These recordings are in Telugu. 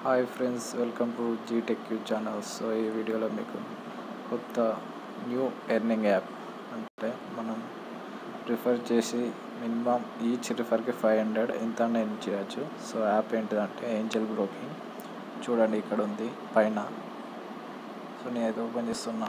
Hi friends, welcome to G Tech channel. So ఈ వీడియోలో మీకు కొత్త న్యూ ఎర్నింగ్ యాప్ అంటే మనం రిఫర్ చేసి మినిమం ఈచ్ రిఫర్కి 500 ఎంత ఎర్న్ చేయొచ్చు. సో యాప్ ఏంటిదంటే ఏంజల్ బ్రోకింగ్. చూడండి ఇక్కడ ఉంది పైన. సో నేనైతే ఓపెన్ చేస్తున్నా.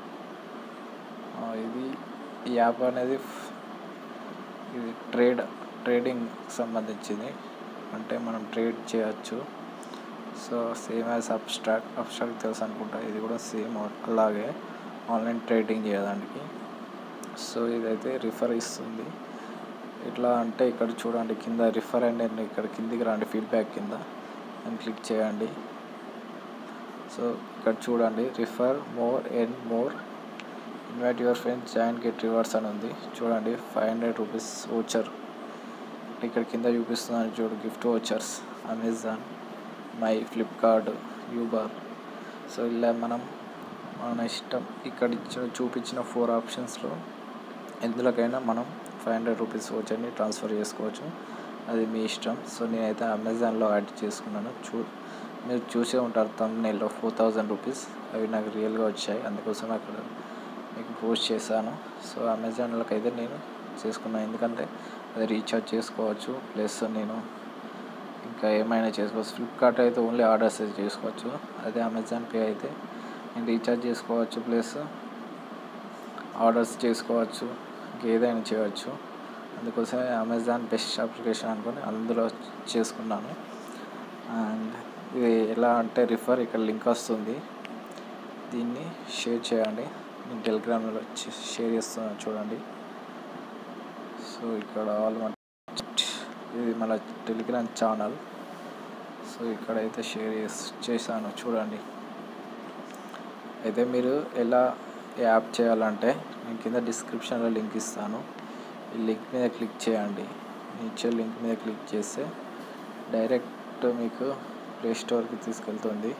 ఈ యాప్ అనేది ఇది ట్రేడింగ్ సంబంధించింది. అంటే మనం ట్రేడ్ చేయొచ్చు. సో సేమ్ యాజ్ అబ్స్ట్రాక్ట్ తెలుసు అనుకుంటా. ఇది కూడా సేమ్ అలాగే ఆన్లైన్ ట్రేడింగ్ చేయడానికి. సో ఇదైతే రిఫర్ ఇస్తుంది. ఎట్లా అంటే ఇక్కడ చూడండి కింద రిఫర్ అండ్ ఇక్కడ కిందికి రండి, ఫీడ్బ్యాక్ కింద అని క్లిక్ చేయండి. సో ఇక్కడ చూడండి refer more, earn more, invite your friends, join, get rewards అని ఉంది. చూడండి 500 రూపీస్ ఓచర్ ఇక్కడ కింద చూపిస్తున్నాను. చూడు gift vouchers, Amazon, my, Flipkart, Uber. So ఇలా మన ఇష్టం. ఇక్కడ చూపించిన 4 ఆప్షన్స్లో ఎందులోకైనా మనం 500 రూపీస్ ఓచర్ని ట్రాన్స్ఫర్ చేసుకోవచ్చు. అది మీ ఇష్టం. సో నేనైతే అమెజాన్లో యాడ్ చేసుకున్నాను. మీరు చూసే ఉంటారు థంబ్నెయిల్లో 4000 రూపీస్. అవి నాకు రియల్గా వచ్చాయి, అందుకోసం అక్కడ మీకు పోస్ట్ చేశాను. సో అమెజాన్లోకి అయితే నేను చేసుకున్నాను, ఎందుకంటే అది రీఛార్జ్ చేసుకోవచ్చు, ప్లస్ నేను ఇంకా ఏమైనా చేసుకోవచ్చు. ఫ్లిప్కార్ట్ అయితే ఓన్లీ ఆర్డర్స్ చేసుకోవచ్చు. అదే అమెజాన్ పే అయితే నేను రీఛార్జ్ చేసుకోవచ్చు, ప్లస్ ఆర్డర్స్ చేసుకోవచ్చు, ఇంకేదైనా చేయవచ్చు. అందుకోసమే అమెజాన్ బెస్ట్ అప్లికేషన్ అనుకుని అందులో చేసుకున్నాను. అండ్ ఇది ఎలా అంటే రిఫర్, ఇక్కడ లింక్ వస్తుంది, దీన్ని షేర్ చేయండి. నేను టెలిగ్రామ్లో షేర్ చేస్తున్నాను చూడండి. సో ఇక్కడ ఇది మన టెలిగ్రామ్ ఛానల్. సో ఇక్కడైతే షేర్ చేశాను చూడండి. అయితే మీరు ఎలా యాప్ చేయాలంటే నేను కింద డిస్క్రిప్షన్లో లింక్ ఇస్తాను. ఈ లింక్ మీద క్లిక్ చేయండి. ఇచ్చే లింక్ మీద క్లిక్ చేస్తే డైరెక్ట్ మీకు ప్లే స్టోర్కి తీసుకెళ్తుంది.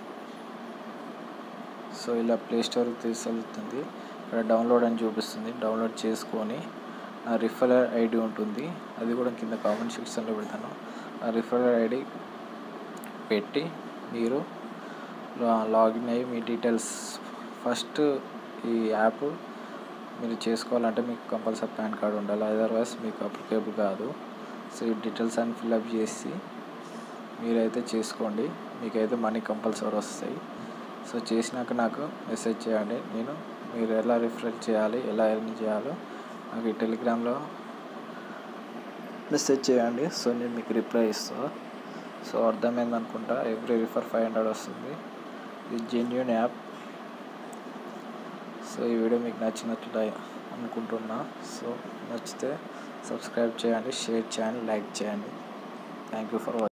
సో ఇలా ప్లే స్టోర్కి తీసుకెళ్తుంది. ఇక్కడ డౌన్లోడ్ అని చూపిస్తుంది. డౌన్లోడ్ చేసుకొని నా రిఫరల్ ఐడి ఉంటుంది, అది కూడా కింద కామెంట్ సెక్షన్లో పెడతాను. ఆ రిఫరల్ ఐడి పెట్టి మీరు లాగిన్ అయ్యి మీ డీటెయిల్స్ ఫస్ట్ ఈ యాప్ మీరు చేసుకోవాలంటే మీకు కంపల్సరీ పాన్ కార్డ్ ఉండాలి, అదర్వైజ్ మీకు అప్లికేబుల్ కాదు. సో ఈ డీటెయిల్స్ అన్ని ఫిల్అప్ చేసి మీరైతే చేసుకోండి, మీకైతే మనీ కంపల్సరీ వస్తాయి. సో చేసినాక నాకు మెసేజ్ చేయండి. మీరు ఎలా రిఫర్ చేయాలి, ఎలా ఎర్న్ చేయాలో నాకు ఈ టెలిగ్రామ్లో మెసేజ్ చేయండి. సో నేను మీకు రిప్లై ఇస్తాను. సో అర్థమైంది అనుకుంటా. ఎవ్రీ రిఫర్ 500 వస్తుంది. ఇది జెన్యూన్ యాప్. సో ఈ వీడియో మీకు నచ్చినట్లు అనుకుంటున్నా. సో నచ్చితే సబ్స్క్రైబ్ చేయండి, షేర్ చేయండి, లైక్ చేయండి. Thank you for watching.